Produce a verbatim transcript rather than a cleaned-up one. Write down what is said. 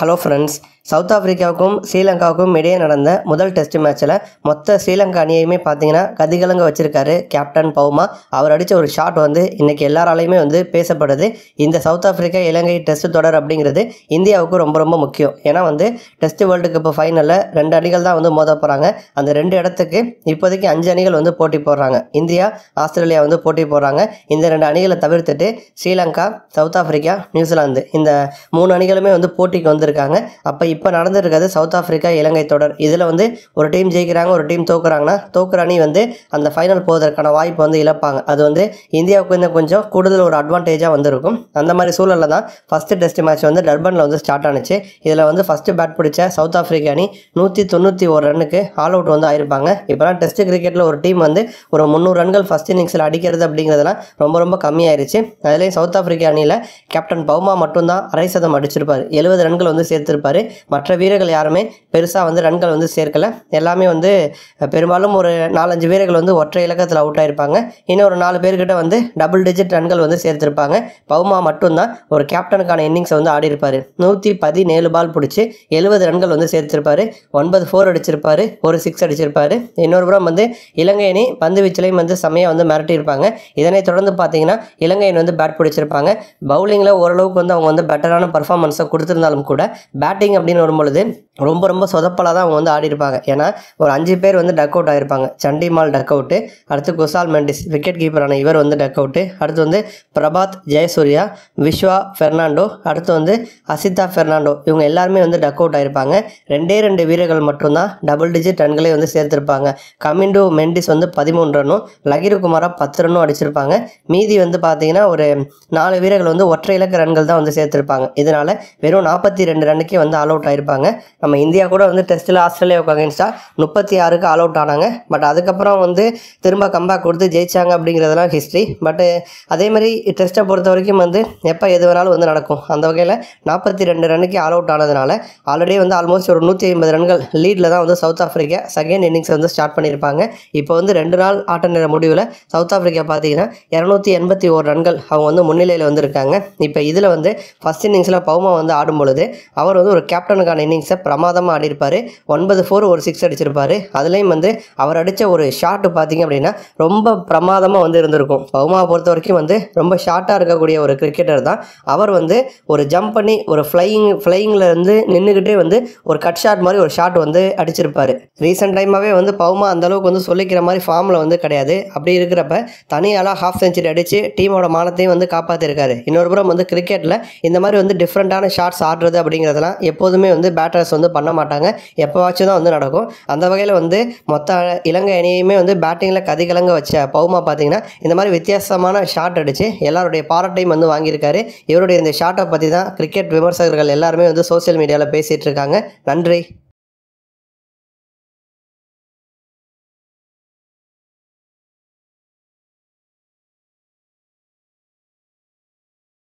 Hello friends, south ஆஃப்ரிக்காவுக்கும் ஸ்ரீலங்காவுக்கும் இடையே நடந்த முதல் டெஸ்ட் மேட்ச்சில் மொத்த ஸ்ரீலங்கா அணியையுமே பார்த்தீங்கன்னா கதிகலங்க வச்சிருக்காரு கேப்டன் பவுமா. அவர் அடித்த ஒரு ஷாட் வந்து இன்றைக்கி எல்லாராலையுமே வந்து பேசப்படுது. இந்த சவுத் ஆஃப்ரிக்கா இலங்கை டெஸ்ட் தொடர் அப்படிங்கிறது இந்தியாவுக்கு ரொம்ப ரொம்ப முக்கியம். ஏன்னா வந்து டெஸ்ட் வேர்ல்டு கப் ஃபைனலில் ரெண்டு அணிகள் தான் வந்து மோத போகிறாங்க. அந்த ரெண்டு இடத்துக்கு இப்போதைக்கு அஞ்சு அணிகள் வந்து போட்டி போடுறாங்க. இந்தியா, ஆஸ்திரேலியா வந்து போட்டி போடுறாங்க. இந்த ரெண்டு அணிகளை தவிர்த்துட்டு ஸ்ரீலங்கா, சவுத் ஆஃப்ரிக்கா, நியூசிலாந்து இந்த மூணு அணிகளுமே வந்து போட்டிக்கு வந்திருக்காங்க. அப்போ இப்போ நடந்துருக்கிறது சவுத் ஆஃப்ரிக்கா இலங்கை தொடர். இதில் வந்து ஒரு டீம் ஜெயிக்கிறாங்க, ஒரு டீம் தோக்குறாங்கன்னா தோக்குற அணி வந்து அந்த ஃபைனல் போவதற்கான வாய்ப்பு வந்து இழப்பாங்க. அது வந்து இந்தியாவுக்கு இன்னும் கொஞ்சம் கூடுதல் ஒரு அட்வான்டேஜாக வந்திருக்கும். அந்த மாதிரி சூழலில் தான் ஃபஸ்ட்டு டெஸ்ட் மேட்ச் வந்து டர்பனில் வந்து ஸ்டார்ட் ஆனிச்சு. இதில் வந்து ஃபஸ்ட்டு பேட் பிடிச்ச சவுத் ஆஃப்ரிக்கா அணி நூற்றி தொண்ணூற்றி ஒரு ரன்னுக்கு ஆல் அவுட் வந்து ஆயிருப்பாங்க. இப்போலாம் டெஸ்ட் கிரிக்கெட்டில் ஒரு டீம் வந்து ஒரு முந்நூறு ரன்கள் ஃபஸ்ட் இன்னிங்ஸில் அடிக்கிறது அப்படிங்கிறதுலாம் ரொம்ப ரொம்ப கம்மியாயிருச்சு. அதுலேயும் சவுத் ஆஃப்ரிக்கா அணியில் கேப்டன் பவுமா மட்டும்தான் அரை சதம் அடிச்சிருப்பார். எழுபது ரன்கள் வந்து சேர்த்திருப்பார். மற்ற வீரர்கள் யாருமே பெருசாக வந்து ரன்கள் வந்து சேர்க்கலை. எல்லாமே வந்து பெரும்பாலும் ஒரு நாலஞ்சு வீரர்கள் வந்து ஒற்றை இலக்கத்தில் அவுட் ஆயிருப்பாங்க. இன்னும் ஒரு நாலு பேர்கிட்ட வந்து டபுள் டிஜிட் ரன்கள் வந்து சேர்த்திருப்பாங்க. பவுமா மட்டும்தான் ஒரு கேப்டனுக்கான இன்னிங்ஸை வந்து ஆடி இருப்பார். நூற்றி பதினேழு பால் பிடிச்சி எழுபது ரன்கள் வந்து சேர்த்திருப்பார். ஒன்பது ஃபோர் அடிச்சிருப்பார், ஒரு சிக்ஸ் அடிச்சிருப்பார். இன்னொரு புறம் வந்து இலங்கை அணி பந்து வீச்சிலையும் வந்து செம்மையாக வந்து மிரட்டியிருப்பாங்க. இதனை தொடர்ந்து பார்த்தீங்கன்னா இலங்கை அணி வந்து பேட் பிடிச்சிருப்பாங்க. பவுலிங்கில் ஓரளவுக்கு வந்து அவங்க வந்து பெட்டரான பர்ஃபார்மன்ஸை கொடுத்துருந்தாலும் கூட பேட்டிங் அப்படின்னு வரும்பொழுது ரொம்ப ரொம்ப சொதப்பலாக தான் அவங்க வந்து ஆடி இருப்பாங்க. ஏன்னா ஒரு அஞ்சு பேர் வந்து டக் அவுட் ஆகிருப்பாங்க. சண்டிமால் டக் அவுட்டு, அடுத்து குசால் மெண்டிஸ் விக்கெட் கீப்பரான இவர் வந்து டக் அவுட்டு, அடுத்து வந்து பிரபாத் ஜெயசூர்யா, விஸ்வா பெர்னாண்டோ, அடுத்து வந்து அசிதா பெர்னாண்டோ, இவங்க எல்லாருமே வந்து டக் அவுட் ஆகிருப்பாங்க. ரெண்டே ரெண்டு வீரர்கள் மட்டும்தான் டபுள் டிஜிட் ரன்களே வந்து சேர்த்துருப்பாங்க. கமிண்டோ மெண்டிஸ் வந்து பதிமூணு ரன்னும், லகிரு குமாரா பத்து ரன்னும் அடிச்சிருப்பாங்க. மீதி வந்து பார்த்தீங்கன்னா ஒரு நாலு வீரர்கள் வந்து ஒற்றை இலக்க ரன்கள் தான் வந்து சேர்த்துருப்பாங்க. இதனால் வெறும் நாற்பத்தி ரெண்டு ரன்னுக்கே வந்து ஆல் அவுட் ஆயிருப்பாங்க. நம்ம இந்தியா கூட வந்து டெஸ்ட்டில் ஆஸ்திரேலியாவுக்கு அகேன்ஸ்டாக முப்பத்தி ஆறுக்கு ஆல் அவுட் ஆனாங்க. பட் அதுக்கப்புறம் வந்து திரும்ப கம்பேக் கொடுத்து ஜெயிச்சாங்க அப்படிங்கிறதெல்லாம் ஹிஸ்ட்ரி. பட்டு அதேமாதிரி டெஸ்ட்டை பொறுத்த வரைக்கும் வந்து எப்போ எது வேணாலும் வந்து நடக்கும். அந்த வகையில் நாற்பத்தி ரெண்டு ரன்னுக்கு ஆல் அவுட் ஆனதுனால ஆல்ரெடி வந்து ஆல்மோஸ்ட் ஒரு நூற்றி ஐம்பது ரன்கள் லீடில் தான் வந்து சவுத் ஆஃப்ரிக்கா செகண்ட் இன்னிங்ஸ் வந்து ஸ்டார்ட் பண்ணியிருப்பாங்க. இப்போ வந்து ரெண்டு நாள் ஆட்ட நேர முடிவில் சவுத் ஆஃப்ரிக்கா பார்த்தீங்கன்னா இரநூத்தி எண்பத்தி ஒரு ரன்கள் அவங்க வந்து முன்னிலையில் வந்திருக்காங்க. இப்போ இதில் வந்து ஃபஸ்ட் இன்னிங்ஸில் பவுமா வந்து ஆடும் பொழுது அவர் வந்து ஒரு கேப்டனுக்கான இன்னிங்ஸை பிரமாதமாக ஆடிருப்பார். ஒன்பது ஃபோர் ஒரு சிக்ஸ் அடிச்சிருப்பார். அதுலேயும் வந்து அவர் அடித்த ஒரு ஷாட்டு பார்த்திங்க அப்படின்னா ரொம்ப பிரமாதமாக வந்து இருந்திருக்கும். பவுமாவை பொறுத்த வரைக்கும் வந்து ரொம்ப ஷார்ட்டாக இருக்கக்கூடிய ஒரு கிரிக்கெட்டர் தான். அவர் வந்து ஒரு ஜம்ப் பண்ணி ஒரு ஃப்ளையிங் ஃப்ளையிங்கில் இருந்து நின்றுக்கிட்டே வந்து ஒரு கட் ஷாட் மாதிரி ஒரு ஷாட் வந்து அடிச்சிருப்பார். ரீசெண்ட் டைமாகவே வந்து பவுமா அந்தளவுக்கு வந்து சொல்லிக்கிற மாதிரி ஃபார்மில் வந்து கிடையாது. அப்படி இருக்கிறப்ப தனியாலாம் ஹாஃப் செஞ்சுரி அடித்து டீமோட மானத்தையும் வந்து காப்பாற்றிருக்காரு. இன்னொரு புறம் வந்து கிரிக்கெட்டில் இந்த மாதிரி வந்து டிஃப்ரெண்ட்டான ஷாட்ஸ் ஆடுறது அப்படிங்கிறதெல்லாம் எப்போதுமே வந்து பேட்டர்ஸ் வந்து பண்ண மாட்டாங்க. எப்போவாச்சும் தான் வந்து நடக்கும். அந்த வகையில் வந்து மொத்த இலங்கை அணியுமே வந்து பேட்டிங்கில் கதிகலங்க வச்ச பவுமா பார்த்தீங்கன்னா இந்த மாதிரி வித்தியாசமான ஷாட் அடித்து எல்லாருடைய பாராட்டையும் வந்து வாங்கியிருக்காரு. இவருடைய இந்த ஷாட்டை பற்றி தான் கிரிக்கெட் விமர்சகர்கள் எல்லாருமே வந்து சோசியல் மீடியாவில் பேசிகிட்டு இருக்காங்க. நன்றி.